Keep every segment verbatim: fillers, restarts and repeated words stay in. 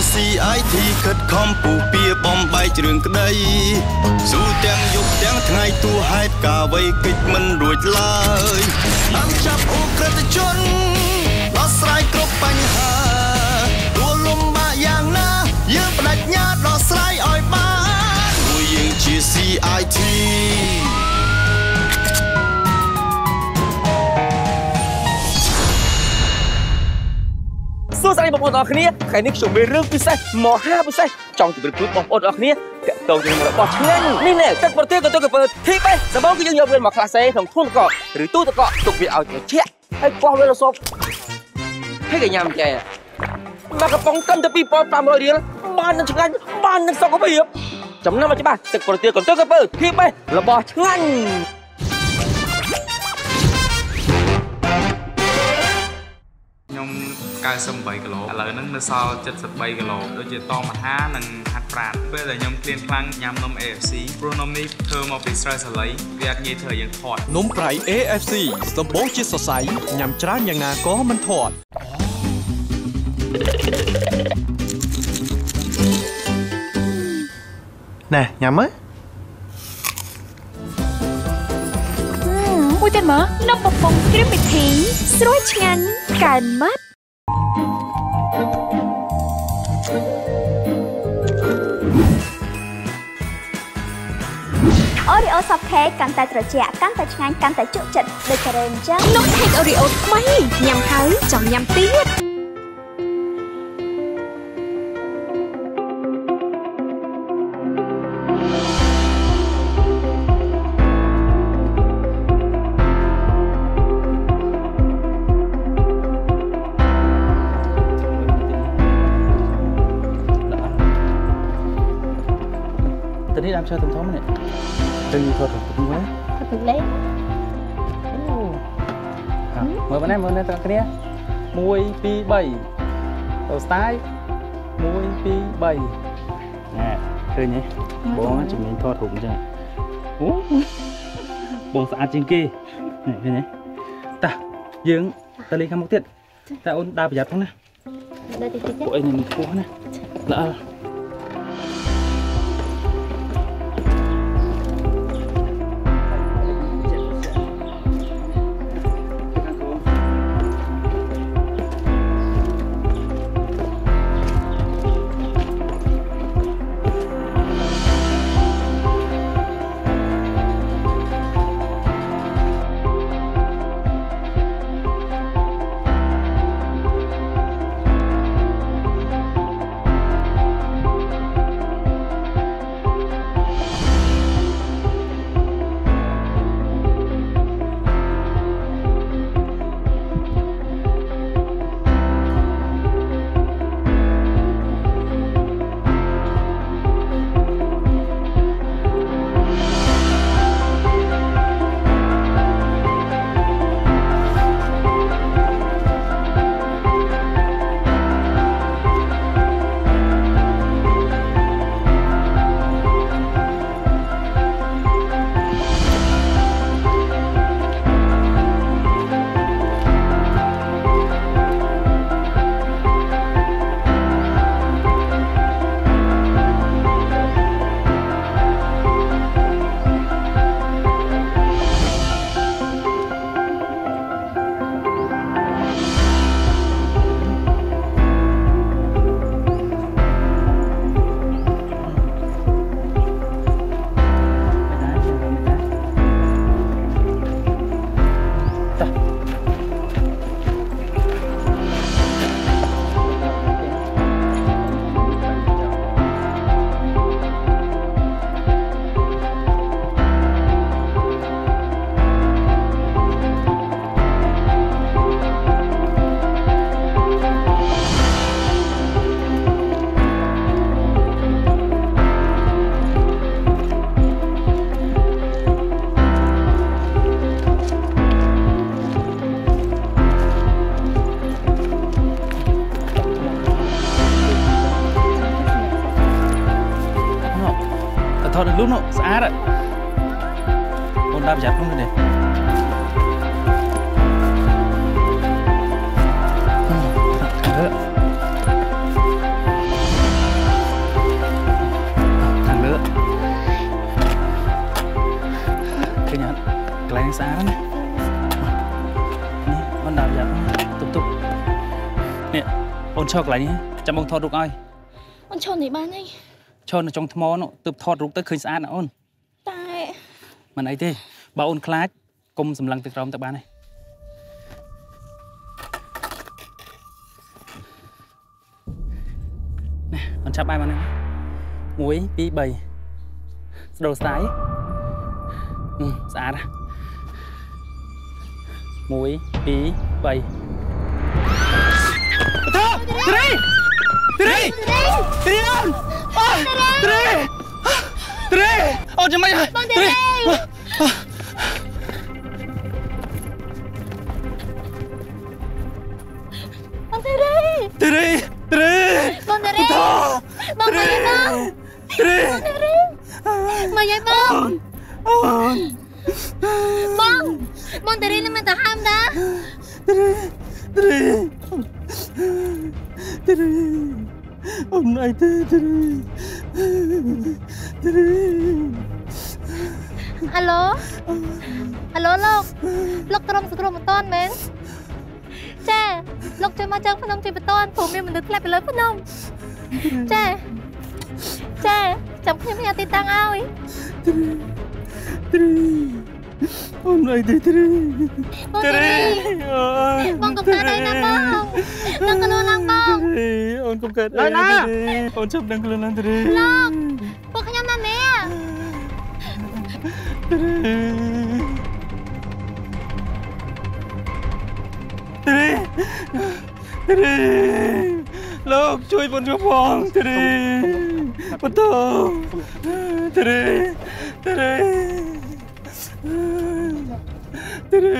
ซี ไอ ที ខិតខំពូពៀបំបែករឿងក្តីស៊ូទាំងយប់ទាំងថ្ងៃទូហេតុការអ្វីកិច្ចមិនរួចឡើយតាមចាប់អ ក្រិតជនដោះស្រាយគ្រប់បញ្ហាទួលលំបាកយ៉ាងណាយើងបដិញ្ញាដោះស្រាយឲ្យបានពួកយើងជា ซี ไอ ทีសួស្តីបងប្អូនទាំងអស់គ្នាថ្ងៃនេះខ្ញុំមានរឿងពិសេសមហាពិសេសចង់ជម្រាបជូនបងប្អូនទាំងអស់គ្នាទាក់ទងជាមួយរបស់ឆ្ងាញ់នេះណែទឹកប្រទេសក៏ទៅកពើធីបេសបងគឺយើងយកវាមកខ្លះសេក្នុងធុនកកឬទូទឹកកកទុកវាឲ្យត្រជាក់ហើយកោះវារសប់ហើយកញ្ញាំចែមកកំប៉ុងកាន់ទៅ ពីរពាន់ប្រាំរយរៀលបាននឹងឆ្ងាញ់បាននឹងសុខភាពចំណាំមកច្បាស់ទឹកប្រទេសក៏ទៅកពើធីបេរបស់ឆ្ងាញ់ខ្ញុំเก้าสิบแปด គីឡូឥឡូវហ្នឹងនៅសល់เจ็ดสิบสาม គីឡូដូចជាតមហានិងហាត់ប្រាណពេលដែលខ្ញុំឃ្លានខ្លាំងញ៉ាំនំ เอ เอฟ ซี ព្រោះនំនេះធ្វើមកពីស្រូវសាលីវាអាចងាយធ្វើយើងធាត់នំប្រៃ เอ เอฟ ซี សម្បូរជាតិសរសៃញ៉ាំច្រើនយ៉ាងណាក៏មិនធាត់ណែញ៉ាំមើលមួយទៀតមើលនំបំពង់គ្រីមពិធីស្រួយឆ្ងាញ់កើនម៉ាត់អូរីអូសាប់ខេកកាន់តែត្រជាក់កាន់តែឆ្ងាញ់កាន់តែជក់ចិត្តដូចការ៉េអញ្ចឹងនំខេកអូរីអូថ្មីញ៉ាំហើយចង់ញ៉ាំទៀតនេះដើមឈើធំធំនេះទៅយូរថតទៅមើលថតទៅលេអូមើលបងណាមើលនៅទាំងគ្នាមួយពីរបីទៅស្ទាយមួយពីរបីណែឃើញទេបងជំនាញថតរូបអញ្ចឹងអូបងស្អាតជាងគេនេះឃើញទេតាយើងទៅលេងខាងមុខទៀតតែអូនដើរប្រយ័ត្នផងណាដើរតិចតិចពួកឯងនឹងខ្ពស់ណាល្អថតរូបនោះស្អាតអូនដើរប្រយ័ត្នផងនេះអាណានេះអូនដល់យ៉ាទុបទុបនេះអូនឈរកន្លែងនេះចាំបងថតរូបឲ្យអូនឈរនេះបានទេឈរនៅចុងថ្មនោះទើបថតរូបទៅឃើញស្អាតណាអូនតែមិនអីទេបើអូនខ្លាចកុំសម្លឹងទៅក្រោមទៅបានទេនេះអូនចាប់បាយបានទេមួយពីរបីស្ដូរស្ដាយស្អាតណាមួយពីរបីត្រីត្រីត្រីអូនអូត្រីត្រីអូនចាំមិនហើយត្រីបងត្រីត្រីត្រីបងត្រីបងត្រីបងត្រីមកយាយបងអូនបងបងត្រីនឹងមិនទៅហាមតាត្រីត្រីត្រីអូនអីទេត្រីត្រីហៅឡូហៅឡូលោកលោកក្រុមសង្គ្រោះបន្ទាន់មែនចាលោកជួយមកចង់ភ្នំជួយបន្ទាន់ព្រោះមានមនុស្សធ្លាក់ទៅលើភ្នំចាចាចាំខ្ញុំញ៉ាំទីតាំងឲ្យត្រីអូនអីទេត្រីត្រីបងកុំកើតអីណាបងដឹងខ្លួនឡើងបងអូនកុំកើតអីណាអូនចាប់ដឹងខ្លួនឡើងត្រីលោកពួកខ្ញុំណានេះត្រីត្រីលោកជួយបងជួយផងត្រីបន្តត្រីត្រីត្រី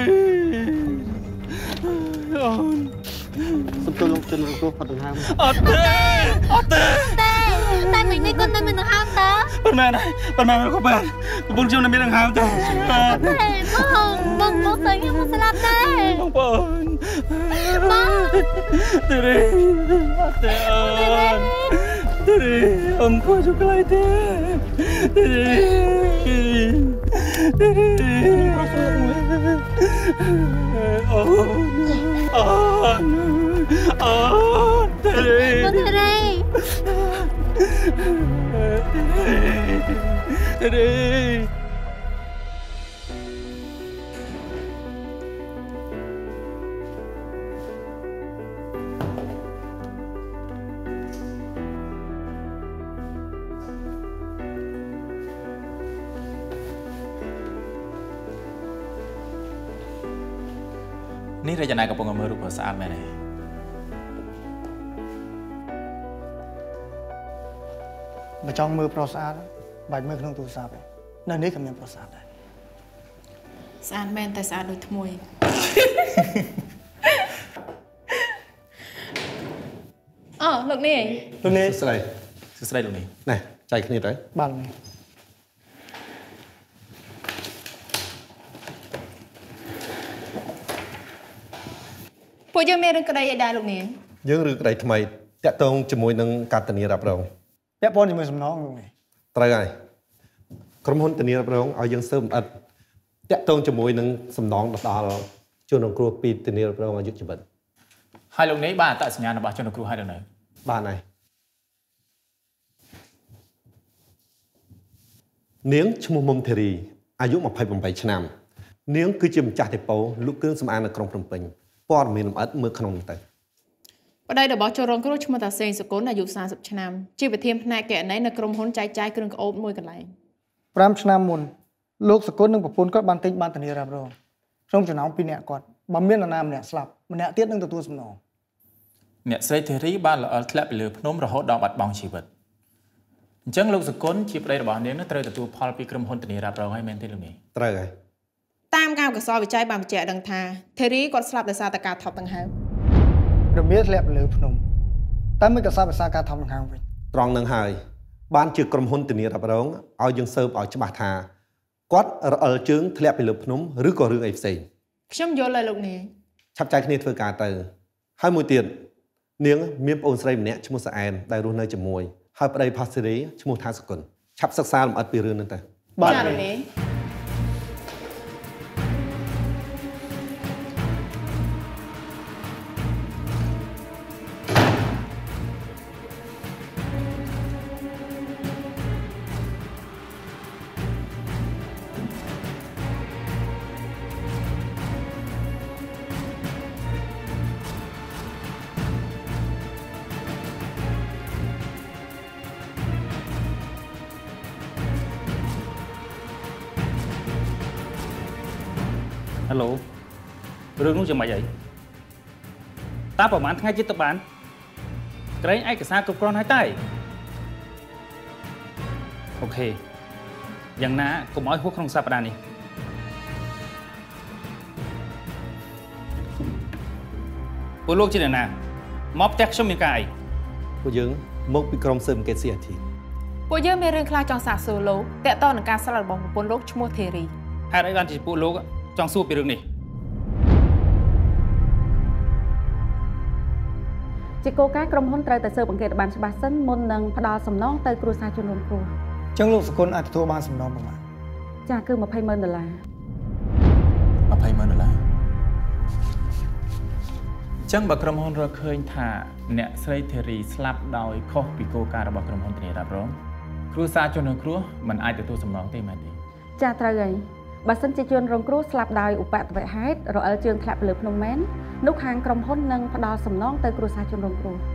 អូនសុំទៅលោកជនរងគ្រោះអត់ដង្ហើមអត់ទេអត់ទេតែតែមិញនេះគាត់នៅមានដង្ហើមតើប៉ុន្មានហើយប៉ុន្មានក៏បានប្រពន្ធខ្ញុំនៅមានដង្ហើមទេបងបងបងទៅខ្ញុំមកស្លាប់ទេបងប្អូនបងត្រីអត់ទេអូនត្រីអូនគួរជួយក្លាយទេត្រីត្រីអូនអូនអូនត្រីបងត្រីត្រីនេះរចនាកំពុងមើលរូបស្អាតមែនទេបើចង់មើលប្រុសស្អាតបាច់មើលក្នុងទូរស័ព្ទទេនៅនេះក៏មានប្រុសស្អាតដែរស្អាតមែនតែស្អាតដូចថ្មួយអូលោកនេះលោកនេះស្រីសួស្តីលោកនេះណែចែកគ្នាទៅបាទលោកនេះពួកយើងមានរឿងក្តីអីដែរលោកនាងយើងរឿងក្តីថ្មីតាក់ទងជាមួយនឹងការធានារ៉ាប់រងពាក់ព័ន្ធជាមួយសំណងលោកនេះត្រូវហើយក្រុមហ៊ុនធានារ៉ាប់រងឲ្យយើងស៊ើបអិតតាក់ទងជាមួយនឹងសំណងដល់ជនរងគ្រោះពីធានារ៉ាប់រងអាយុជីវិតហើយលោកនេះបានអត្តសញ្ញាណរបស់ជនរងគ្រោះហើយដល់នៅបានហើយនាងឈ្មោះមុំធីរីអាយុยี่สิบแปดឆ្នាំនាងគឺជាម្ចាស់ដេប៉ូលក់គ្រឿងសម្អាងនៅក្រុងភ្នំពេញព័ត៌មានលម្អិតមើលក្នុងនេះទៅប្តីរបស់ជនរងគ្រោះឈ្មោះតាសេងសុគន្ធអាយុសាសិបឆ្នាំជាប្រធានផ្នែកគណនេយ្យនៅក្រុមហ៊ុនចែកចាយគ្រឿងក្អូបមួយកន្លែងប្រាំឆ្នាំមុនលោកសុគន្ធនិងប្រពន្ធគាត់បានទិញបានធានារ៉ាប់រងក្នុងចំណោមពីរនាក់គាត់បើមាននរណាម្នាក់ស្លាប់ម្នាក់ទៀតនឹងទទួលសំណងអ្នកស្រីធីរីបានល្អិលធ្លាក់ពីលើភ្នំរហូតដល់បាត់បង់ជីវិតអញ្ចឹងលោកសុគន្ធជាប្តីរបស់នាងនឹងត្រូវទទួលផលពីក្រុមហ៊ុនធានារ៉ាប់រងហើយមែនទេលោកនាងត្រូវហើយតាមការកសលវិច័យបានបញ្ជាក់ដឹងថាធីរីគាត់ស្លាប់ដោយសារតែការថប់ដង្ហើមរបៀបធ្លាក់លើភ្នំតែមិនក៏សារភាសាការថប់ដង្ហើមវិញត្រង់នឹងហើយបានជាក្រុមហ៊ុនធានារ៉ាប់រងឲ្យយើងស៊ើបឲ្យច្បាស់ថាគាត់រអិលជើងធ្លាក់ពីលើភ្នំឬក៏រឿងអីផ្សេងខ្ញុំយល់ហើយលោកនាងឆាប់ចែកគ្នាធ្វើការទៅហើយមួយទៀតនាងមានប្អូនស្រីម្នាក់ឈ្មោះសអែនដែលរស់នៅជាមួយហើយប្តីផាសេរីឈ្មោះថាសុគន្ធឆាប់សិក្សាលម្អិតពីរឿងហ្នឹងទៅបាទលោកនាង Hello រឿងនោះយ៉ាងម៉េចអីតាប្រហែលថ្ងៃចិត្តទៅបានក្រែងឯកសារគ្រប់គ្រាន់ហើយតែអូខេយ៉ាងណាកុំឲ្យហួសក្នុងសប្តាហ៍នេះពួកលោកជាអ្នកណាមកផ្ទះខ្ញុំមានការអីពួកយើងមកពីក្រុមស៊ើបអង្កេត ซี អារ ทีពួកយើងមានរឿងខ្លះចង់សាកសួរលោកតាក់ទងនឹងការស្លាប់របស់ប្រពន្ធលោកឈ្មោះធីរីហេតុអីបានជាពួកលោកចង់សួរពីរឿងនេះជាគោលការណ៍ក្រុមហ៊ុនត្រូវតែស៊ើបអង្កេតបានច្បាស់សិនមុននឹងផ្ដល់សំណងទៅគ្រួសារជនរងគ្រោះអញ្ចឹងលោកសកលអាចទទួលបានសំណងប្រមាណចាគឺម្ភៃម៉ឺនដុល្លារម្ភៃម៉ឺនដុល្លារចឹងបើក្រុមហ៊ុនរកឃើញថាអ្នកស្រីធីរីស្លាប់ដោយខុសពីគោលការណ៍របស់ក្រុមហ៊ុនធានារ៉ាប់រងគ្រួសារជនរងគ្រោះមិនអាចទទួលសំណងទេមែនទេចាត្រូវហើយបើសិនជាជនរងគ្រោះស្លាប់ដោយឧបទ្ទវហេតុរអិលជើងធ្លាក់ទៅលើភ្នំមែននោះខាងក្រុមហ៊ុននឹងផ្ដល់សំណងទៅគ្រួសារជនរងគ្រោះ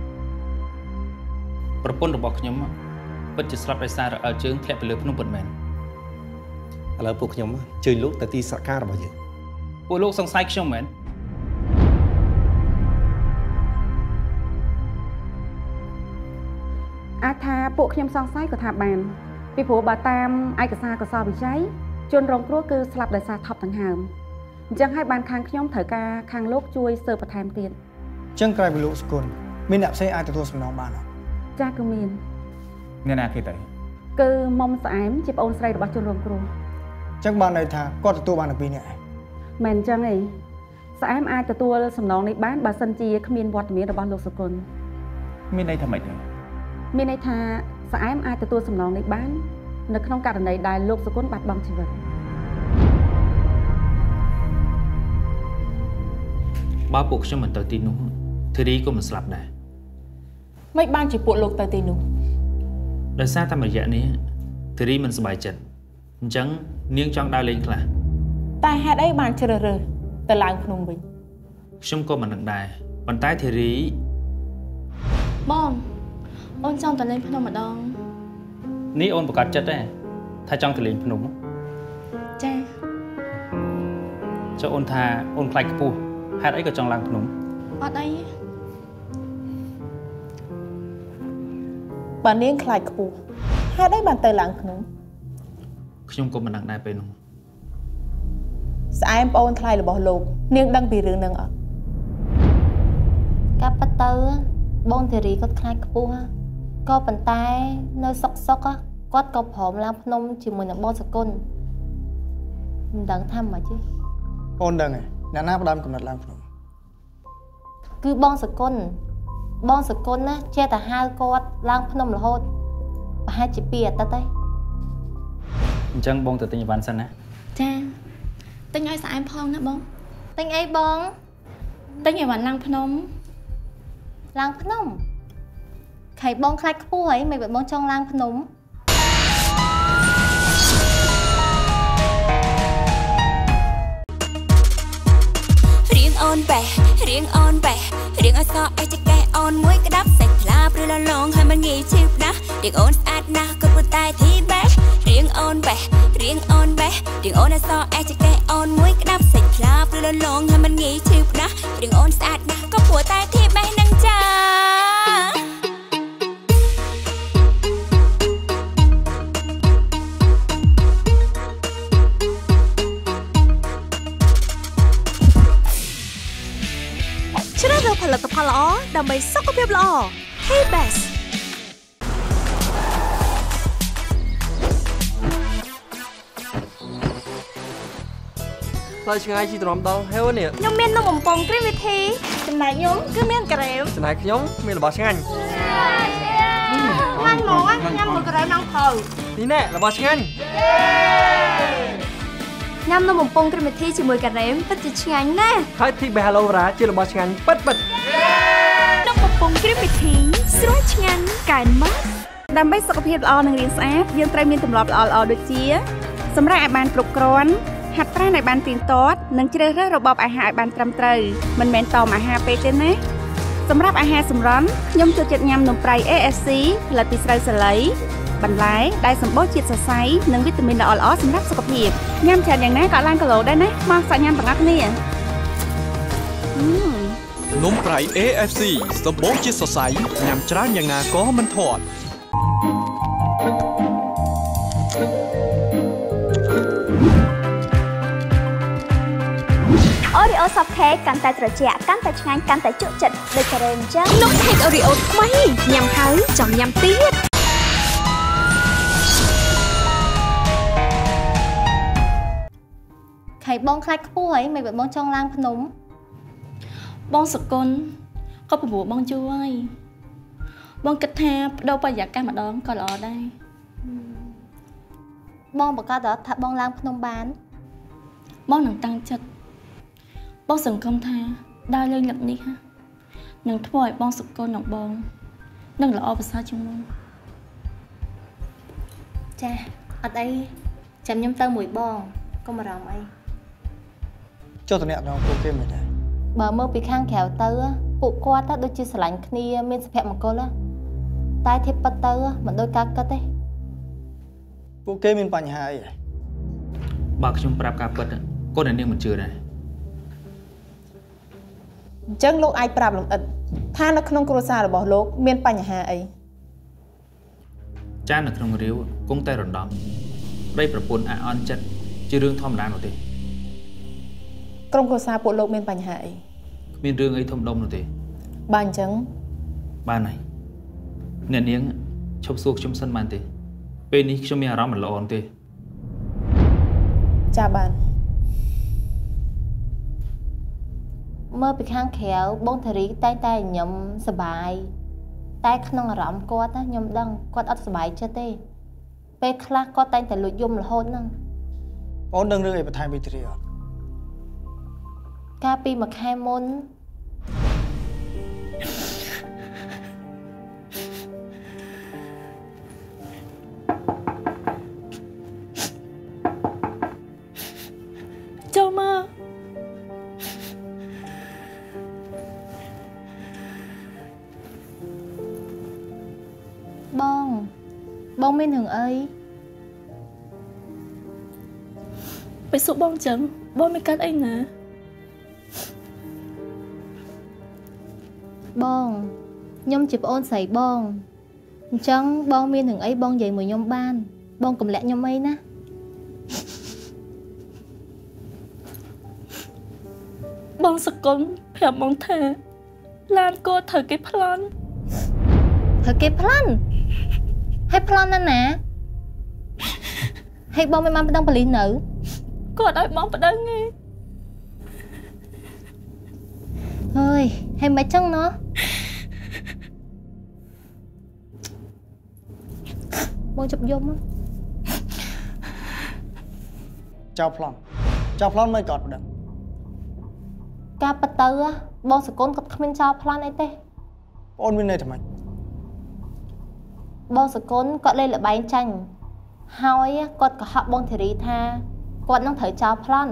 ប្រពន្ធរបស់ខ្ញុំពិតជាស្លាប់ដោយសាររអិលជើងធ្លាក់ទៅលើភ្នំពិតមែនឥឡូវពួកខ្ញុំជើញលោកទៅទីសហការរបស់យើងពួកលោកសង្ស័យខ្ញុំមែនអាចថាពួកខ្ញុំសង្ស័យក៏ថាបានពីព្រោះបើតាមឯកសារកសលវិច័យជនរងគ្រោះគឺស្លាប់ដោយសារថប់ដង្ហើមអញ្ចឹងហើយបានខាងខ្ញុំត្រូវការខាងលោកជួយស៊ើបបន្ថែមទៀតអញ្ចឹងក្រៅពីលោកស្គុលមានអ្នកផ្សេងអាចទទួលសំណងបានអត់ចាគឺមានអ្នកណាគេទៅគឺមុំស្អែមជាប្អូនស្រីរបស់ជនរងគ្រោះអញ្ចឹងបានន័យថាគាត់ទទួលបានតែពីរនាក់ឯងមែនអញ្ចឹងឯងស្អែមអាចទទួលសំណងនេះបានបើសិនជាគ្មានវត្តមានរបស់លោកសុគន្ធមានន័យថាម៉េចទេមានន័យថាស្អែមអាចទទួលសំណងនេះបាននៅក្នុងករណីដែលលោកសុគន្ធបាត់បង់ជីវិតបើពួកខ្ញុំមិនទៅទីនោះធីរីក៏មិនស្លាប់ដែរមិនបានជាពួកលោកទៅទីនោះដោយសារតែរយៈនេះធីរីមិនសប្បាយចិត្តអញ្ចឹងនាងចង់ដើរលេងខ្លះតែហេតុអីបានជ្រើសរើសទៅឡើងភ្នំវិញខ្ញុំក៏មិនដឹងដែរប៉ុន្តែធីរីបងអូនចង់ទៅលេងភ្នំម្ដងនេះអូនប្រកាសចិត្តទេថាចង់ទៅលេងភ្នំចាចុះអូនថាអូនខ្លាចខ្ពស់ហេតុអីក៏ចង់ឡើងភ្នំអត់អីបើនាងខ្លាចខ្ពស់ហេតុអីបានទៅឡើងភ្នំខ្ញុំក៏មិនដឹងដែរពេលនោះស្អែមប្អូនថ្លៃរបស់លោកនាងដឹងពីរឿងហ្នឹងអត់កាប់ប៉ទៅបងធីរីគាត់ខ្លាចខ្ពស់ក៏ប៉ុន្តែនៅសុកសុកគាត់ក៏ព្រមឡើងភ្នំជាមួយនឹងបងសកុនមិនដឹងថាម៉េចទេអូនដឹងទេអ្នកណាផ្ដើមកំណត់ឡើងភ្នំគឺបងសកុនបងសកុនណាចេះតែហៅគាត់ឡើងភ្នំរហូតប្រហែលជាពីរអាទិត្យទេអញ្ចឹងបងទៅទិញអីវ៉ាន់សិនណាចាទិញឲ្យស្អែមផងណាបងទិញអីបងទិញអីវ៉ាន់ឡើងភ្នំឡើងភ្នំខៃបងខ្លាចខ្ពស់ហីមិនបើបងចង់ឡើងភ្នំរៀងអូនបែរៀងអូនបែរៀងអសអេចកែអូនមួយក្តាប់សាច់ផ្លាព្រលឡងហើយមិនងាយឈឺណាស់រៀងអូនស្អាតណាស់ក៏ប៉ុន្តែទីបែរៀងអូនបែរៀងអូនបែរៀងអូនអសអេចកែអូនមួយក្តាប់សាច់ផ្លាព្រលឡងហើយមិនងាយឈឺណាស់រៀងអូនស្អាតណាស់ក៏ព្រោះតែទីបែនឹងចាផលិតផលល្អដើម្បីសុខភាពល្អ Hey Best ផ្លូវឆ្ងាយជីទ្រាំដល់ហេវនេះខ្ញុំមាននំបំពង់គ្រីមវិធីចំណែកខ្ញុំគឺមានការ៉េមចំណែកខ្ញុំមានរបស់ឆ្ងាញ់ខ្លាំងហ្មងញ៉ាំមួយការ៉េមឡើងផលនេះណែរបស់ឆ្ងាញ់ញ៉ាំនំបំពង់គ្រីមវិធីជាមួយការ៉េមពិតជាឆ្ងាញ់ណាស់ហើយធីបេហាឡូរ៉ាជារបស់ឆ្ងាញ់ពិតពិតនំបំពង់គ្រីមវិធីស្រួយឆ្ងាញ់កែម៉ាស់ដើម្បីសុខភាពល្អនិងរាងស្អាតយើងត្រូវមានទម្លាប់ល្អៗដូចជាសម្រាប់ឲ្យបានគ្រប់គ្រាន់ហាត់ប្រាណឲ្យបានទៀងទាត់និងជ្រើសរើសរបបអាហារឲ្យបានត្រឹមត្រូវមិនមែនតមអាហារពេកទេណាសម្រាប់អាហារសម្រន់ខ្ញុំចូលចិត្តញ៉ាំនំប្រៃ เอ เอส ซี ផលិតពីស្រូវសាលីបន្លែដែលសម្បូរជាតិសរសៃនិងវីតាមីនល្អៗសម្រាប់សុខភាពញ៉ាំច្រើនយ៉ាងណាក៏ឡើងគីឡូដែរណាមកសាច់ញ៉ាំទាំងអស់គ្នានំប្រៃ เอ เอฟ ซี សម្បូរជាតិសរសៃញ៉ាំច្រើនយ៉ាងណាក៏មិនធាត់អូរីអូសាប់ខេកកាន់តែត្រជាក់កាន់តែឆ្ងាញ់កាន់តែជក់ចិត្តដូចការ៉េអញ្ចឹងនំខេកអូរីអូថ្មីញ៉ាំហើយចង់ញ៉ាំទៀតខៃបងខ្លាចខ្ពស់ហើយមិនបងចង់ឡើងភ្នំបងសកុនក៏ប្រមូលបងជួយហើយបងគិតថាបដូរបរិយាកាសម្ដងក៏ល្អដែរបងប្រកាសថាបងឡើងភ្នំបានបងនឹងតាំងចិត្តបងសង្ឃឹមថាដើរលេងលឹកនេះនឹងធ្វើឲ្យបងសកុននិងបងនឹងល្អប្រសើរជាងមុនចាអត់អីចាំខ្ញុំទៅមួយបងកុំអារម្មណ៍អីចុះតអ្នកដល់ពួកគេមិនដែរបើមើលពីខាងក្រៅទៅពួកគាត់ទៅដូចជាស្រឡាញ់គ្នាមានសុភមង្គលតែធៀបពិតទៅមិនដូចការគិតទេពួកគេមានបញ្ហាអីបើខ្ញុំប្រាប់ការពិតកូននាងមិនជឿដែរអញ្ចឹងលោកអាចប្រាប់លំអិតថានៅក្នុងគ្រួសាររបស់លោកមានបញ្ហាអីចានៅក្នុងរាវគង់តែរំដំប្តីប្រពន្ធអាអន់ចិត្តជារឿងធម្មតានោះទេក្រុមគ្រួសារពួកលោកមានបញ្ហាអីគ្មានរឿងអីធំដុំនោះទេបើអញ្ចឹងបានហើយអ្នកនាងឈប់សួរខ្ញុំសិនបានទេពេលនេះខ្ញុំមានអារម្មណ៍មិនល្អទេចាបានមើលពីខាងក្រៅបងធារីតែងតែញញឹមសប្បាយតែក្នុងអារម្មណ៍គាត់ខ្ញុំដឹងគាត់អត់សប្បាយចិត្តទេពេលខ្លះគាត់តែងតែលួចយំរហូតហ្នឹងបងដឹងរឿងអីបន្ថែមពីធារីអត់កាលពីមួយខែមុនចូលមកបងបងមានរឿងអីពេលសួរបងចឹងបងមានកាត់អីណាបងខ្ញុំជាប្អូនស្រីបងអញ្ចឹងបងមានរឿងអីបងនិយាយមួយខ្ញុំបានបងកុំលាក់ខ្ញុំអីណាបងសកុនប្រាប់បងថាឡានគាត់ត្រូវគេប្លន់ត្រូវគេប្លន់ហើយប្លន់ណាណាហើយបងមិនបានប្តឹងប៉ូលីសនៅគាត់ឲ្យបងប្តឹងឯងអើយហើយមិនចឹងណោះបងជប់យំចៅប្លន់ចៅប្លន់មិនក៏ប្តឹងការប៉ទៅបងសកុនគាត់គ្មានចោលប្លន់អីទេបងមានន័យថាម៉េចបងសកុនគាត់លេងល្បែងចាញ់ហើយគាត់ក៏ហក់បងធារីថាគាត់នឹងត្រូវចោលប្លន់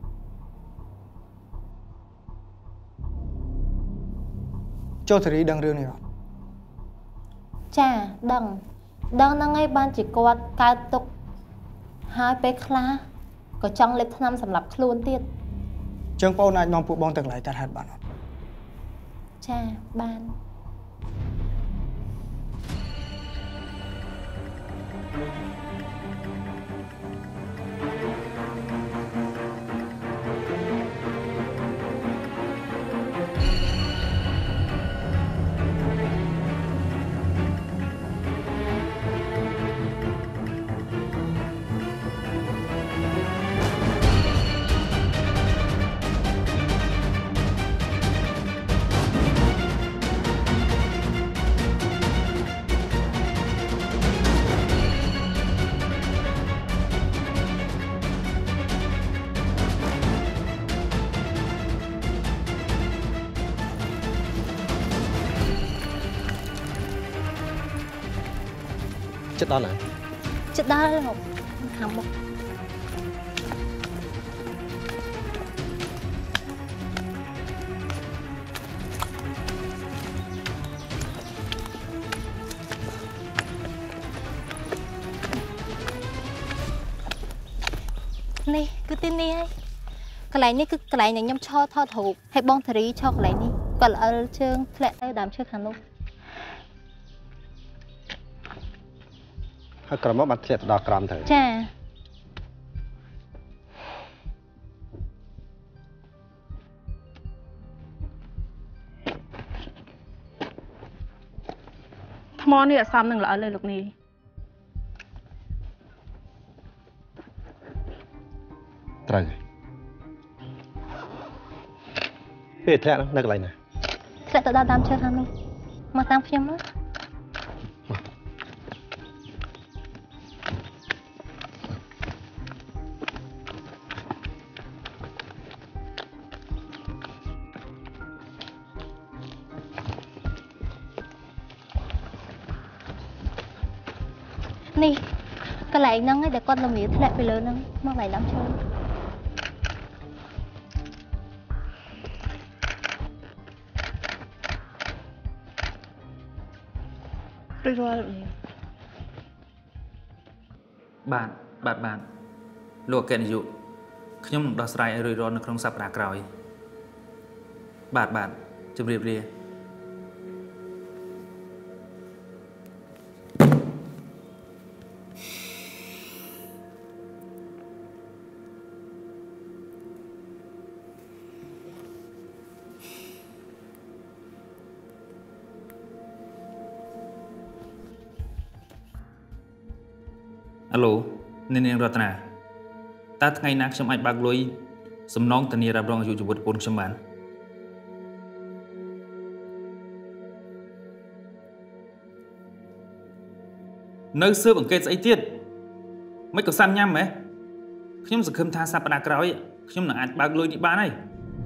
ចុះធារីដឹងរឿងនេះអត់ចាដឹងដឹងហ្នឹងឯងបានជាគាត់កើតទុកហើយពេលខ្លះក៏ចង់លេបថ្នាំសម្រាប់ខ្លួនទៀតចឹងបងអាចនាំពួកបងទៅកន្លែងកើតហេតុបានអត់ចាបានចិត្តដល់ណាចិត្តដល់លោកខាងមុខ cứ tin đi hay cái này ní cứ cái này nhầm cho thọ thủ hay bong thầy cho cái này ní còn là ở chương lẹ tay đám chơi khăn luôn ហើយក្រមកបាត់ធ្លាក់ទៅដល់ក្រំទៅចាថ្មនេះអត់សមនឹងល្អលើលោកនេះត្រូវពេលធ្លាក់នៅកន្លែងណាធ្លាក់ទៅដល់ដើមឈើខាងនោះមកតាមខ្ញុំមកនេះកន្លែងហ្នឹងឯងដែលគាត់លំលាធ្លាក់ពីលើហ្នឹងមកកន្លែងដើមឈើរួចរាល់បាទបាទបាទលោកអគ្គនាយកខ្ញុំនឹងដោះស្រាយឲ្យរួចរាល់នៅក្នុងសប្តាហ៍ក្រោយបាទបាទជម្រាបលាអាឡូនាងរតនាតើថ្ងៃណាខ្ញុំអាចបើកលុយសំណងធានារ៉ាប់រងអាយុជីវិតប្រពន្ធខ្ញុំបាននៅស៊ើបអង្កេតស្អីទៀតមិនក៏សាំញ៉ាំហ៎ខ្ញុំសង្ឃឹមថាសប្តាហ៍ក្រោយខ្ញុំនឹងអាចបើកលុយនេះបានហើយ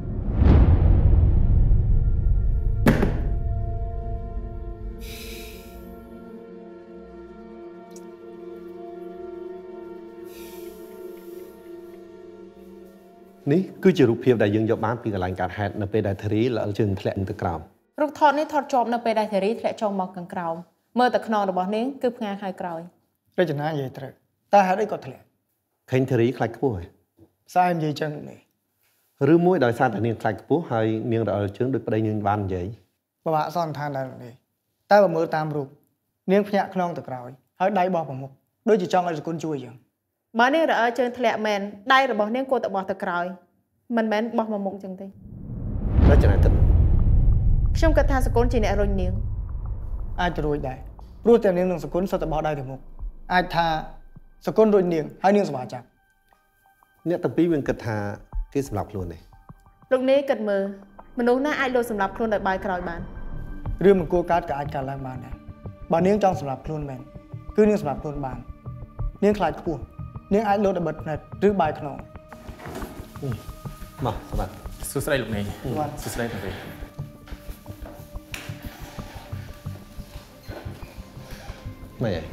នេះគឺជារូបភាពដែលយើងយកបានពីកន្លែងកើតហេតុនៅពេលដែលធារីល្អិលជើងធ្លាក់ទៅក្រោមរូបថតនេះថតជាប់នៅពេលដែលធារីធ្លាក់ចុះមកខាងក្រោមមើលតែខ្នងរបស់នាងគឺផ្ងាខាងក្រោយរចនានិយាយត្រូវតើហេតុអីគាត់ធ្លាក់ឃើញធារីខ្លាចខ្ពស់ហ៎ស្អែមនិយាយចឹងនេះឬមួយដោយសារតែនាងខ្លាចខ្ពស់ហើយនាងរអិលជើងដូចប្តីនាងបាននិយាយពិបាកសន្និដ្ឋានដែរនេះតែបើមើលតាមរូបនាងភ្ញាក់ខ្នងទៅក្រោយហើយដៃបោះប្រមុខដូចជាចង់ឲ្យសគុណជួយចឹងបើនាងរអិលជើងធ្លាក់មែនដៃរបស់នាងគួរតែបោះទៅក្រោយមិនមែនបោះមកមុខចឹងទេរចនាទឹកខ្ញុំគិតថាសគុណជាអ្នករុញនាងអាចទៅរួចដែរព្រោះតែនាងនឹងសគុណសុទ្ធតែបោះដៃទៅមុខអាចថាសគុណរុញនាងហើយនាងសម្រាប់ចាប់អ្នកទាំងពីរវិញគិតថាគេសម្រាប់ខ្លួនទេលោកនេះគិតមើលមនុស្សណាអាចលោតសម្រាប់ខ្លួនដោយបាយក្រោយបានរឿងមិនគួរកើតក៏អាចកើតឡើងបានដែរបើនាងចង់សម្រាប់ខ្លួនមែនគឺនាងសម្រាប់ខ្លួនបាននាងខ្លាចខ្ពស់នាងអាចលោតឲ្យបិទភ្នែកឬបាយខ្នងមកសម្រាប់សួស្តីលោកនាងសួស្តីទាំងពីរម៉េច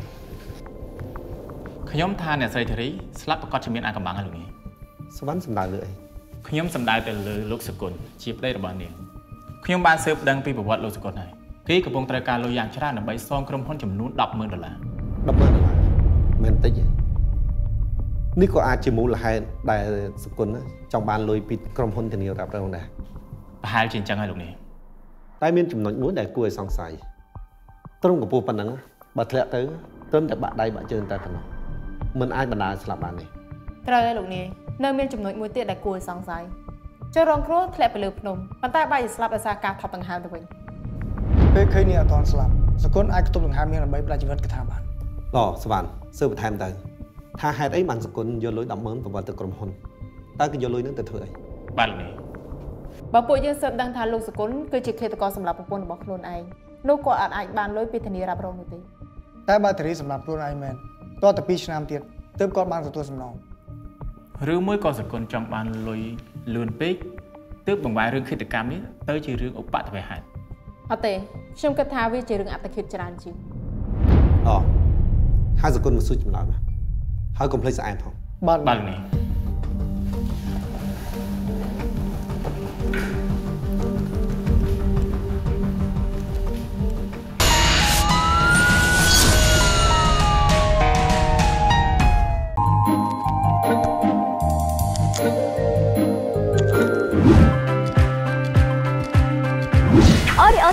ខ្ញុំថាអ្នកស្រីធារីស្លាប់ប្រកាសជាមានអាកំបាំងហើយលោកនាងសវណ្ណសំដៅលើអីខ្ញុំសំដៅទៅលើលោកសគុណជាប្តីរបស់នាងខ្ញុំបានស៊ើបដឹងពីប្រវត្តិលោកសគុណហើយគេកំពុងត្រូវការលុយយ៉ាងច្រើនដើម្បីសងក្រុមហ៊ុនចំនួន ដប់ម៉ឺន ដុល្លារដប់ម៉ឺន ដុល្លារមិនតិចទេនេះក៏អាចជាមូលហេតុដែលសគុណចង់បានលុយពីក្រុមហ៊ុនធានារ៉ាប់រងដែរប្រហែលជាអញ្ចឹងហើយលោកនាងតែមានចំណុចមួយដែលគួរឲ្យសង្ស័យត្រឹមកម្ពស់ប៉ុណ្ណឹងបើធ្លាក់ទៅត្រឹមតែបាក់ដៃបាក់ជើងតែប៉ុណ្ណោះមិនអាចបណ្ដាលស្លាប់បានទេត្រូវហើយលោកនាងនៅមានចំណុចមួយទៀតដែលគួរឲ្យសង្ស័យចូលរងគ្រោះធ្លាក់ទៅលើភ្នំប៉ុន្តែបែរជាស្លាប់ដោយសារការថប់ដង្ហើមទៅវិញពេលឃើញនាងអត់ទាន់ស្លាប់សគុណអាចខ្ទប់ដង្ហើមនាងដើម្បីផ្ដាច់ជីវិតគេថាបានឡសវណ្ណស៊ើបបន្ថែមទៅថាហេតុអីបានសគុណយកលុយ ដប់ម៉ឺន ប្រវត្តិទៅក្រុមហ៊ុនតើគេយកលុយនឹងទៅធ្វើអីបាទលោកនាងបើពួកយើងស៊ើបដឹងថាលោកសគុណគឺជាឃាតករសម្រាប់ប្រពន្ធរបស់ខ្លួនឯងនោះក៏អាចអាចបានលុយពីធានារ៉ាប់រងនោះទេតែបើធារីសម្រាប់ខ្លួនឯងមែនតើតែពីរឆ្នាំទៀតទើបគាត់បានទទួលសំណងឬមួយក៏សគុណចង់បានលុយលឿនពេកទើបបង្វែររឿងឃាតកម្មនេះទៅជារឿងឧបទ្ទវហេតុអត់ទេខ្ញុំគិតថាវាជារឿងអត្តឃាតច្រើនជាងអូហើយសគុណមកសួរចម្លើយមកហើយកុំភ្លេចស្អែមផងបាទបាទនេះ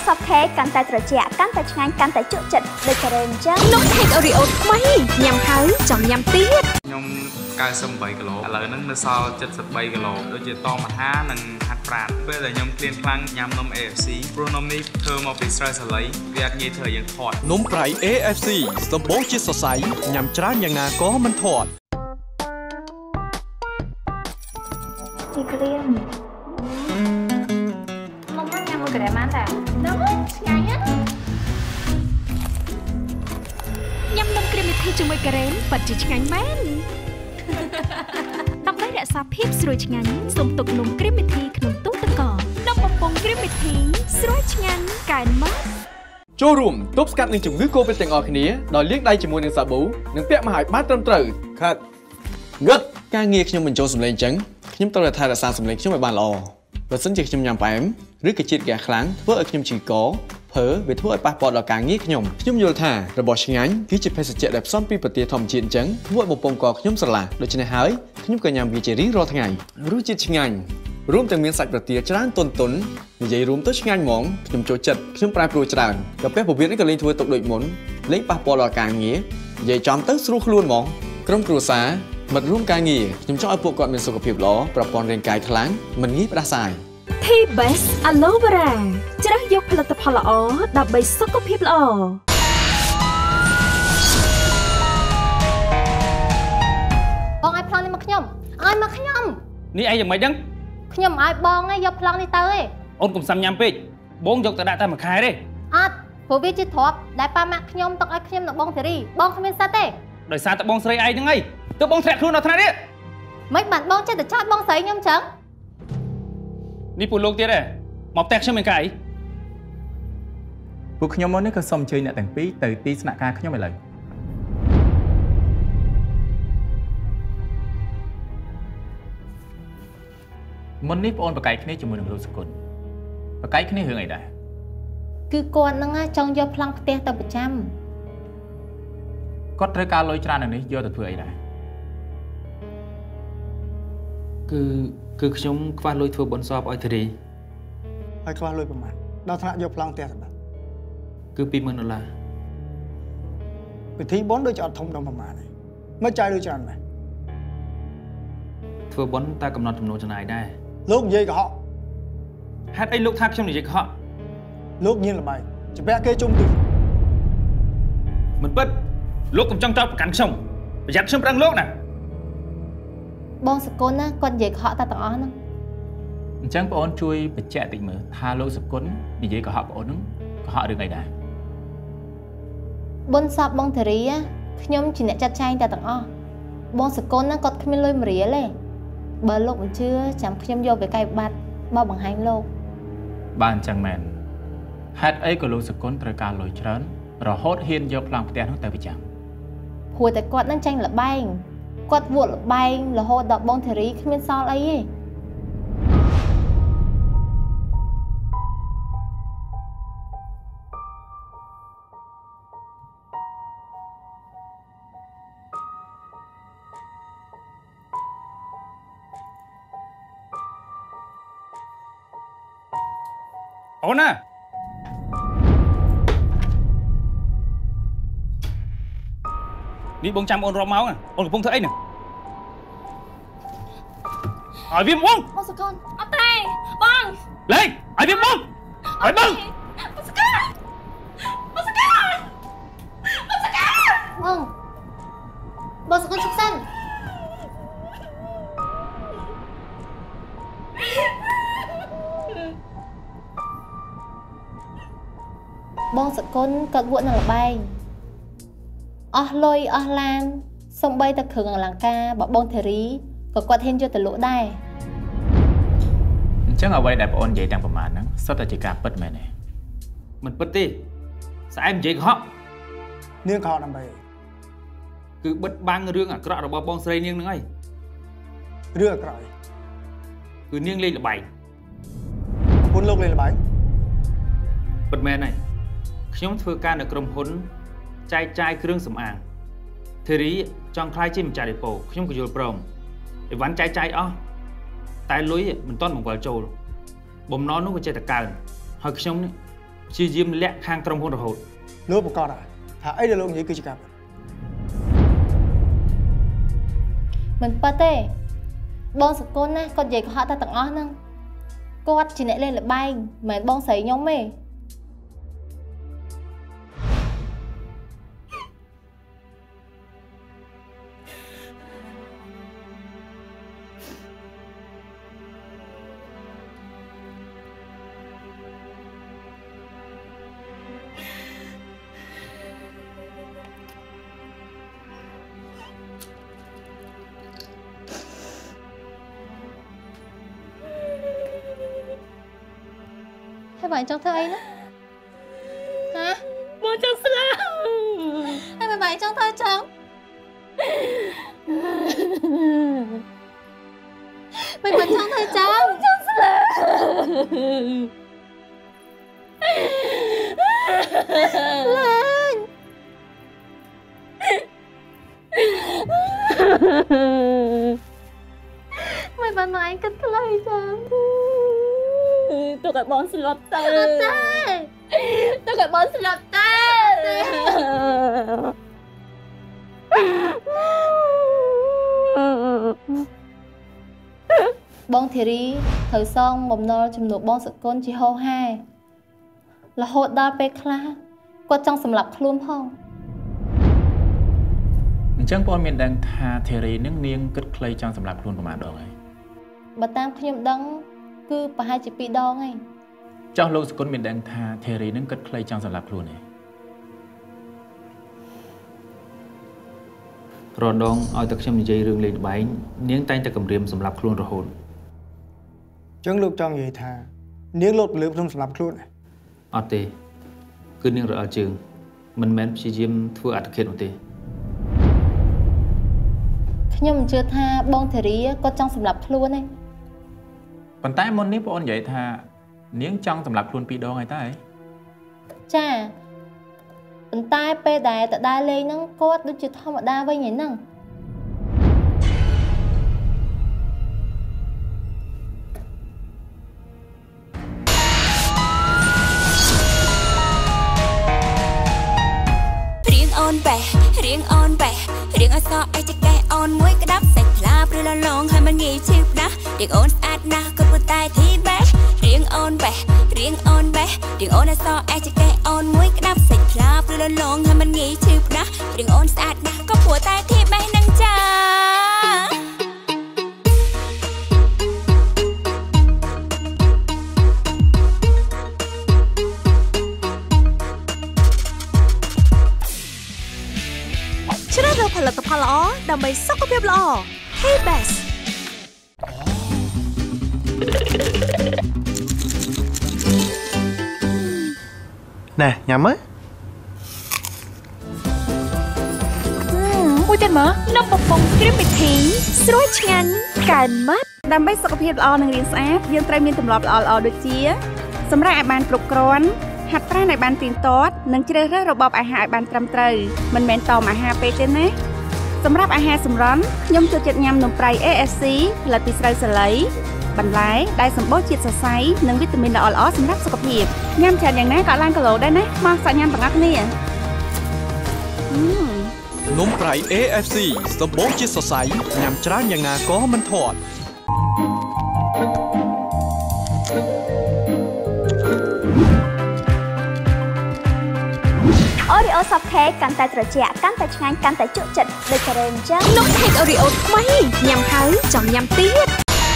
សពខេកាន់តែត្រជាក់កាន់តែឆ្ងាញ់កាន់តែជក់ចិត្តដូចការ៉េអញ្ចឹងនំខេកអូរីអូថ្មីញ៉ាំហើយចង់ញ៉ាំទៀតខ្ញុំកៅសិបបីគីឡូឥឡូវហ្នឹងនៅសល់เจ็ดสิบបីគីឡូដូចជាតមហានិងហាត់ប្រាណពេលដែលខ្ញុំក្លៀនខ្លាំងញ៉ាំនំ เอ เอฟ ซี ព្រោះនំនេះធ្វើមកពីស្រូវសាលីវាអាចងាយធ្វើយើងធាត់នំប្រៃ เอ เอฟ ซี សម្បូរជាតិសរសៃញ៉ាំច្រើនយ៉ាងណាក៏មិនធាត់ទីក្រៀមមកមកញ៉ាំមួយក្រៀមបានតានោះឆ្ងាញ់ណាស់ញ៉ាំនំក្រៀមមីធីជាមួយការ៉េពិតជាឆ្ងាញ់មែនដើម្បីរក្សាភាពស្រួយឆ្ងាញ់សូមទុកនំក្រៀមមីធីក្នុងទូទឹកកកនំបំពង់ក្រៀមមីធីស្រួយឆ្ងាញ់កែម៉ាស់ចូលរួមទប់ស្កាត់នឹងជំងឺ Covid ទាំងអស់គ្នាដោយលាងដៃជាមួយនឹងសាប៊ូនិងពាក់មកឲ្យបានត្រឹមត្រូវខាត់ងឹតការងារខ្ញុំបញ្ចូលសម្លេងអញ្ចឹងខ្ញុំត្រូវតែថែរក្សាសម្លេងខ្ញុំឲ្យបានល្អបើមិនជាខ្ញុំញ៉ាំផ្អែមឬក៏ជាតិហ្គាសខ្លាំងធ្វើឲ្យខ្ញុំឈឺកភើវាធ្វើឲ្យប៉ះពាល់ដល់ការងារខ្ញុំខ្ញុំយល់ថារបស់ឆ្ងាញ់គឺជាភេសជ្ជៈដែលផ្សំពីប្រទាលធម្មជាតិអញ្ចឹងធ្វើឲ្យបំពង់កខ្ញុំស្រឡះដូច្នេះហើយខ្ញុំក៏ញ៉ាំវាជារៀងរាល់ថ្ងៃរសជាតិឆ្ងាញ់រួមទាំងមានសាច់ប្រទាលច្រើនទន់ទន់និយាយរួមទៅឆ្ងាញ់ហ្មងខ្ញុំចូលចិត្តខ្ញុំប្រែប្រួលច្រើនកាពះពោះវៀននេះក៏លេងធ្វើទុកដូចមុនលេងប៉ះពាល់ដល់ការងារនិយាយចំទៅស្រួលខ្លួនហ្មងក្រុមគ្រួសារមិត្តរួមការងារខ្ញុំចង់ឲ្យពួកគាត់មានសុខភាពល្អប្រព័ន្ធរាងកាយខ្លាំងមិនងាយផ្ដាសាយ T-Best Aloe Vera ជ្រើសយកផលិតផលល្អដើម្បីសុខភាពល្អបងឲ្យប្លង់នេះមកខ្ញុំឲ្យមកខ្ញុំនេះអីយ៉ាងម៉េចហ្នឹងខ្ញុំឲ្យបងឯងយកប្លង់នេះទៅឯងអូនកុំសាំញ៉ាំពេកបងយកទៅដាក់តែមួយខែទេអត់ព្រោះវាជាទ្រព្យដែលប៉ាម៉ាក់ខ្ញុំទុកឲ្យខ្ញុំនៅបងធារីបងគ្មានសិទ្ធទេដោយសារតែបងស្រីឯងហ្នឹងឯងទើបបងធ្លាក់ខ្លួនដល់ថ្នាក់នេះមិនបានបងចេះតែចោទបងស្រីខ្ញុំចឹងនេះពួកលោកទៀតទេមកផ្ទះខ្ញុំមានកាយពួកខ្ញុំមកនេះក៏សូមអញ្ជើញអ្នកទាំងពីរទៅទីស្នាក់ការខ្ញុំឥឡូវមុននេះបងអូនប្រកែកគ្នាជាមួយនឹងលោកសកុនប្រកែកគ្នារឿងអីដែរគឺគាត់ហ្នឹងចង់យកប្លង់ផ្ទះទៅប្រចាំគាត់ត្រូវការលុយច្រើននៅនេះយកទៅធ្វើអីដែរគឺគឺខ្ញុំខ្វះលុយធ្វើបុណ្យសពឲ្យធារីហើយខ្វះលុយប្រមាណដល់ថ្នាក់យកប្លង់ផ្ទះទៅបាទគឺពីរម៉ឺនដុល្លារពិធីបុណ្យដូចអត់ធំដល់ប្រមាណទេមិនចាយលុយច្រើនមែនធ្វើបុណ្យតែកំណត់ចំនួនចំណាយដែរលោកនិយាយកុហកហេតុអីលោកថាខ្ញុំនិយាយកុហកលោកញៀនល្បែងច្បាស់គេជុំទីមិនពិតលោកកុំចង់ចោទប្រកាន់ខ្ញុំប្រយ័ត្នខ្ញុំប្រឹងលោកណាបងសកុនណាគាត់និយាយកុហកតែទាំងអស់ហ្នឹងអញ្ចឹងបងអូនជួយបញ្ជាក់តិចមើលថាលោកសកុននិយាយកុហកបងអូនហ្នឹងកុហករឿងអីដែរបុណ្យសពបងធារីខ្ញុំជាអ្នកចាត់ចែងតែទាំងអស់បងសកុនណាគាត់គ្មានលុយមួយរៀលទេបើលោកមិនជឿចាំខ្ញុំយកវាកាយបាត់មកបង្ហាញលោកបានអញ្ចឹងមែនហេតុអីក៏លោកសកុនត្រូវការលុយច្រើនរហូតហ៊ានយកប្លង់ផ្ទះនោះទៅប្រចាំព្រោះតែគាត់នឹងចាញ់លបែងគាត់វក់លបែងរហូតដល់បងធារីគ្មានសល់អីទេអូនណានេះបងចាំអូនរាប់ម៉ោងអូនកំពុងធ្វើអីហ្នឹងឲ្យវាបងបងសកុនអត់ទេបងលេងឲ្យវាបងឲ្យបងបងសកុនបងសកុនបងសកុនបងបងសកុនជិះសិនបងសកុនគាត់វក់នៅលបែងអស់លុយអស់ឡានសំបីតែគ្រឿងអលង្ការរបស់បងធារីក៏គាត់ហ៊ានយកទៅលក់ដែរអញ្ចឹងអ្វីដែលបងអូននិយាយទាំងប្រមាណហ្នឹងសុទ្ធតែជាការពិតមែនទេមិនពិតទេស្អែកនិយាយកុហកនាងកុហកដើម្បីគឺបិទបាំងរឿងអាក្រក់របស់បងស្រីនាងហ្នឹងហើយរឿងអាក្រក់គឺនាងលេងល្បែងប្រពន្ធលោកលេងល្បែងពិតមែនហើយខ្ញុំធ្វើការនៅក្រុមហ៊ុនចែកចាយគ្រឿងសម្អាងធារីចង់ខ្លាយជាម្ចាស់ដេប៉ូខ្ញុំក៏យល់ព្រមអីវ៉ាន់ចែកចាយអស់តែលុយមិនទាន់បង្វិលចូលបំណុលនោះវាចេះតែកើនហើយខ្ញុំនេះជាយាមលាក់ខាងក្រុមហ៊ុនរហូតលោកប្រកាសថាអីដែលលោកនិយាយគឺជាការពិតមិនប៉ះទេបងសកុនណាគាត់និយាយកុហកតែទាំងអស់ហ្នឹងគាត់ជាអ្នកលេងល្បែងមិនមែនបងស្រីខ្ញុំទេbạn trong thơ ấy đó hả bọn trong sla hay mà bạn trong thơ trắng mình vẫn trong thơ trắng trong sla lên mày bạn mà anh cất lấy trắng tôi gọi bọn slot tê tôi gọi bọn slot tê bọn thì đi thời xong mầm non chùm nụ bọn sự con chỉ hô hai là hốt đa bê khla qua trong sầm lập luôn không chẳng bọn mình đang thà thì đi nâng niên cất clay trong sầm lập luôn của mà đó này bà tam khi nhầm đăng cứ bà hai chỉ bị đo ngay trong lúc con mình đang thà thì đi nâng cất clay trong sầm lập luôn này rồi đong ở tập trong dây rừng lên bãi niếng tay ta cầm riềm sầm lập luôn rồi hồn chẳng lúc trong vậy thà niếng lột lượm trong sầm lập luôn này ở tê cứ niếng rồi ở trường mình men chỉ diêm thua ạt kết một tê nhưng chưa tha bông thì đi có trong sầm lập luôn này còn tại môn nếp ôn vậy thà niếng trong sầm lập luôn pi đo ngày ta ấy cha còn tai pe đài tại đai lên nó có đôi chưa thao mà đa với nhỉ nằng riêng on bè riêng on bè riêng ở so ai chỉ cái on muối cái đắp sạch là bự là lòng hay mình nghĩ chịu đã riêng on sát na có bự tai thì bé riêng on bè riêng on bè riêng on ở so ai chỉ cái on muối cái đắp sạch là bự là lòng hay mình nghĩ chịu đã riêng on sát na có bự tai thì bé nâng cha ผลิตภัณฑ์ละอ๋อดำไปสุขภาพละอ๋อ K-Best ណែញ៉ាំមើលមួយទៀតមើលនំពពងគ្រីមពិធីស្រួយឆ្ងាញ់កែម៉ាត់ដើម្បីសុខភាពល្អនិងរាងស្អាតយើងត្រូវមានទម្លាប់ល្អៗដូចជាសម្រាប់ឲ្យបានគ្រប់គ្រាន់ហាត់ប្រាណឲ្យបានទៀងទាត់និងជ្រើសរើសរបបអាហារឲ្យបានត្រឹមត្រូវមិនមែនតមអាហារពេកទេណាសម្រាប់អាហារសម្រន់ខ្ញុំចូលចិត្តញ៉ាំនំប្រៃ เอ เอฟ ซี ផលិតពីស្រូវសាលីបន្លែដែលសម្បូរជាតិសរសៃនិងវីតាមីនល្អៗសម្រាប់សុខភាពញ៉ាំច្រើនយ៉ាងណាក៏ឡើងគីឡូដែរណាមកសាច់ញ៉ាំទាំងអស់គ្នានំប្រៃ เอ เอฟ ซี សម្បូរជាតិសរសៃញ៉ាំច្រើនយ៉ាងណាក៏មិនធាត់ Oreo soft cake កាន់តែត្រជាក់កាន់តែឆ្ងាញ់កាន់តែជក់ចិត្តដូចការ៉េអញ្ចឹងនំ cake Oreo ថ្មីញ៉ាំហើយចង់ញ៉ាំទៀត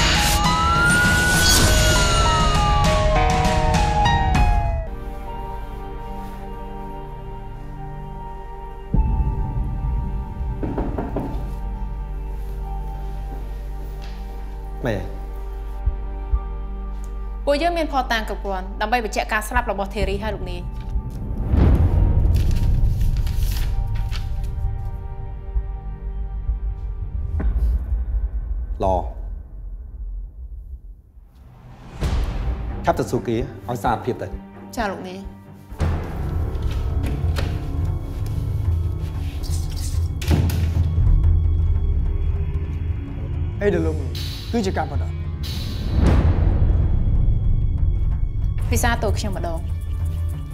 ម៉េចពួកយើងមានផតតាំងគ្រប់គ្រាន់ដើម្បីបញ្ជាក់ការស្លាប់របស់ Thierry ហើយលោកនាយល្អខាត់ទៅស៊ូគីឲ្យស្អាតភាពទៅចាលោកនាយអីដែលលោកគឺជាការបណ្ដោយពិសាទោខ្ញុំម្ដង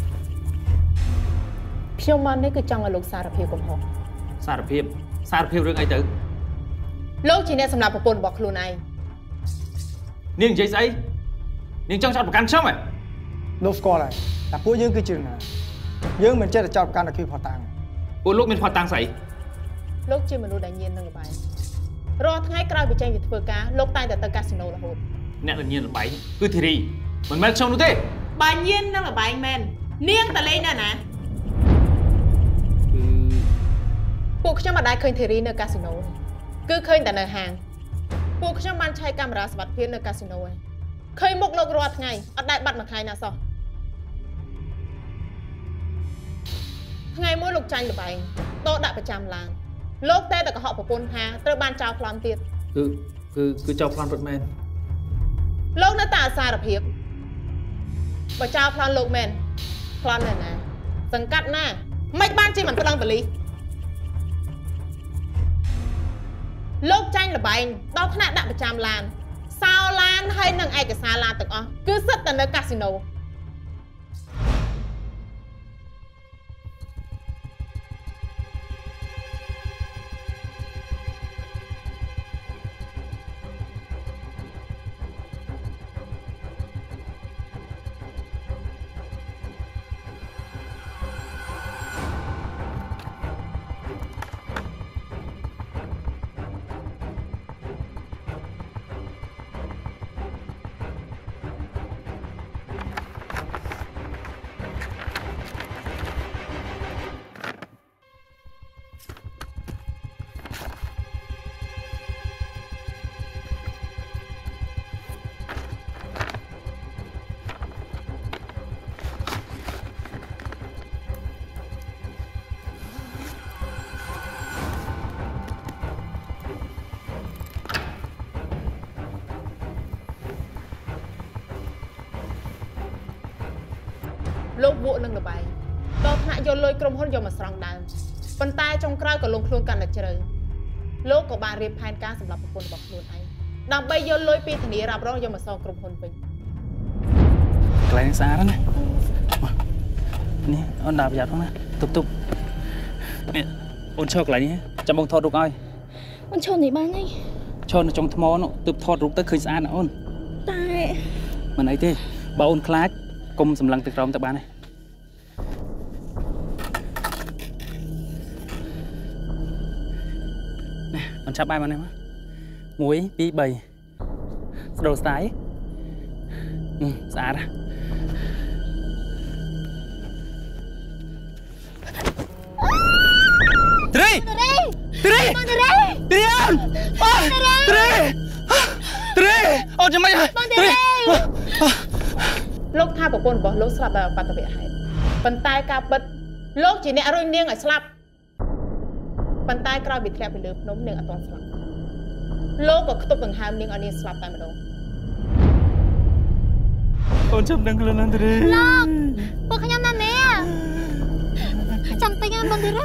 ខ្ញុំមកនេះគឺចង់ឲ្យលោកសារភាពកំហុសសារភាពសារភាពរឿងអីទៅលោកជាអ្នកសម្រាប់ប្រពន្ធរបស់ខ្លួនឯងនាងនិយាយស្អីនាងចង់ចោទប្រកាន់ខ្ញុំហ៎លោកស្គាល់ហើយតែពួកយើងគឺជាណាយើងមិនចេះតែចោទប្រកាន់តែគឺផតាំងពួកលោកមានផតាំងស្អីលោកជាមនុស្សដែលញៀននឹងល្បែងរាល់ថ្ងៃក្រោយពីចេញពីធ្វើការលោកតែងតែទៅកាស៊ីណូរហូតអ្នកដែលញៀនល្បែងគឺធីរីមិនមែនខ្ញុំនោះទេបើញៀននឹងល្បែងមែននាងតលេងនៅណាពួកខ្ញុំមិនដែលឃើញធីរីនៅកាស៊ីណូគឺឃើញតែនៅហាងពួកខ្ញុំបានឆែកកាមេរ៉ាសុវត្ថិភាពនៅកាស៊ីណូហើយឃើញមុខលោករាល់ថ្ងៃអត់ដែលបាត់មួយថ្ងៃណាសោះថ្ងៃមួយលោកចាញ់ល្បែងតោដាក់ប្រចាំឡានលោកតែតែកុហកប្រពន្ធថាត្រូវបានចោលប្លន់ទៀតគឺគឺគឺចោលប្លន់ពិតមែនលោកនៅតែអសារភាពបើចោលប្លន់លោកមែនប្លន់នៅណាសង្កាត់ណាមិនបានជាមិនប្តឹងប៉ូលីសលោកចាញ់ល្បែងដល់ថ្នាក់ដាក់ប្រចាំឡានសោឡានហើយនឹងឯកសារឡានទាំងអស់គឺសិតតែនៅកាស៊ីណូលោកវក់នឹងល្បែងដល់ថ្នាក់យកលុយក្រុមហ៊ុនយកមកស្រង់ដើមប៉ុន្តែចុងក្រោយក៏លងខ្លួនកាន់តែជ្រៅលោកក៏បានរៀបផែនការសម្រាប់ប្រពន្ធរបស់ខ្លួនឯងដើម្បីយកលុយពីធានារ៉ាប់រងយកមកសងក្រុមហ៊ុនវិញកន្លែងស្អាតណាស់នេះអូនដើរប្រយ័ត្នផងណាទប់ទប់នេះអូនឈរកន្លែងនេះចាំបងថតរូបឲ្យអូនឈរនេះបានហើយឈរនៅចុងថ្មនោះទើបថតរូបទៅឃើញស្អាតណាស់អូនតែមិនអីទេបើអូនខ្លាចកុំសម្លឹងទៅក្រោមទៅបានទេណាអូនចាប់បាយមកនេះមកមួយពីរបីស្ដូរស្ទាយស្អាតណាត្រីត្រីត្រីត្រីអូនអូនត្រីត្រីអូនចាំមិនត្រីលោកថាប្រពន្ធរបស់លោកស្លាប់ដោយអបតវៈហេតុប៉ុន្តែការពិតលោកជាអ្នករុញនាងឲ្យស្លាប់ប៉ុន្តែក្រោយពីធ្លាក់ពីលើភ្នំនាងអត់ទាន់ស្លាប់លោកក៏ខ្ទប់ដង្ហើមនាងឲ្យនាងស្លាប់តែម្ដងអូនចាំដឹងខ្លួនណាស់ទេលោកពួកខ្ញុំណាស់នេះចាំតែខ្ញុំបងទេ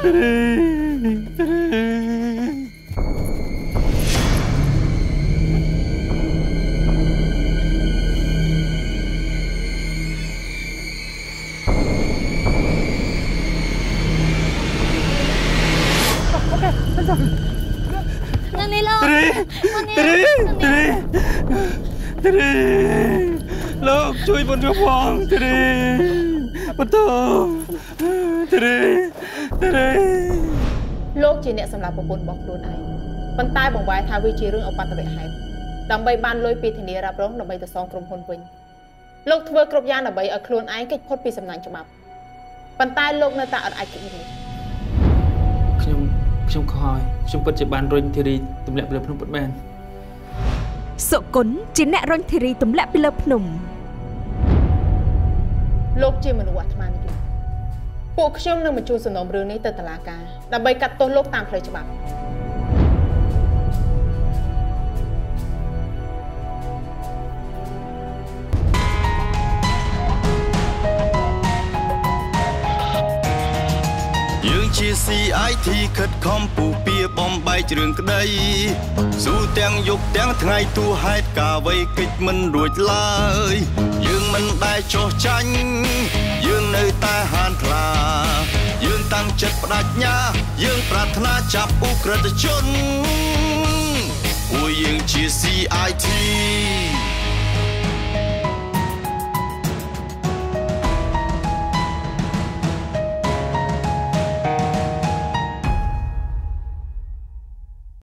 នេះលោកត្រីត្រីត្រីលោកជួយបងខ្ញុំផងត្រីបន្តត្រីត្រីលោកជាអ្នកសម្រាប់ប្រពន្ធរបស់ខ្លួនឯងប៉ុន្តែបង្វែរថាវាជារឿងអបតវៈហេតុដើម្បីបានលុយពីធានារ៉ាប់រងដើម្បីទៅសងក្រុមហ៊ុនវិញលោកធ្វើគ្រប់យ៉ាងដើម្បីឲ្យខ្លួនឯងគេចផុតពីសំណាញ់ច្បាប់ប៉ុន្តែលោកនៅតែអត់អាចគេចរួចខ្ញុំខ្ញុំខហើយខ្ញុំពិតជាបានរុញធីរីទម្លាក់ពីលើភ្នំពិតមែនសុគន្ធជាអ្នករុញធីរីទម្លាក់ពីលើភ្នំលោកជាមនុស្សអាត្មានិយមពួកខ្ញុំនឹងបញ្ជូនសំណុំរឿងនេះទៅតុលាការដើម្បីកាត់ទោសលោកតាមផ្លូវច្បាប់យើងជា ซี ไอ ที ខិតខំពុះពៀបំបែករឿងក្តីស៊ូទាំងយប់ទាំងថ្ងៃទូហេតុការអ្វីកិច្ចមិនរួចឡើយយើងមិនដែលចោះចាញ់យើងនៅតែហានថ្លាយើងតែតាំងចិត្តបដិញ្ញាយើងប្រាថ្នាចាប់ឧក្រិដ្ឋជនពួកយើងជា ซี ไอ ที